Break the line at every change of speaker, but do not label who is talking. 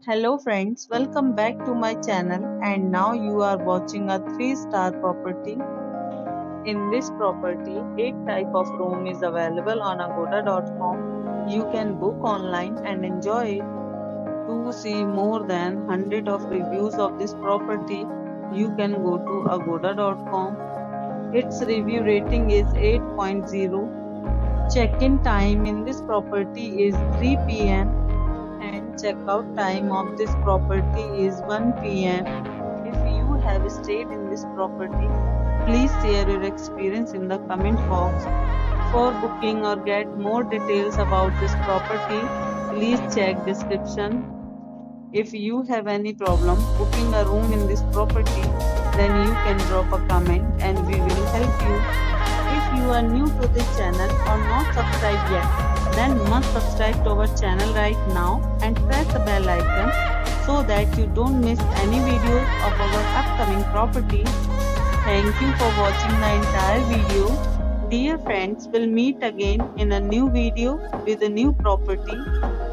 Hello friends, welcome back to my channel and now you are watching a 3-star property. In this property, 8 type of room is available on agoda.com. You can book online and enjoy it. To see more than 100 of reviews of this property, you can go to agoda.com. Its review rating is 8.0. Check-in time in this property is 3 p.m. and checkout time of this property is 1 p.m. If you have stayed in this property, please share your experience in the comment box. For booking or get more details about this property, please check description. If you have any problem booking a room in this property, then you can drop a comment and we will help you. If you are new to this channel or not subscribed yet, then must subscribe to our channel right now and press the bell icon so that you don't miss any videos of our upcoming property. Thank you for watching the entire video. Dear friends, we'll meet again in a new video with a new property.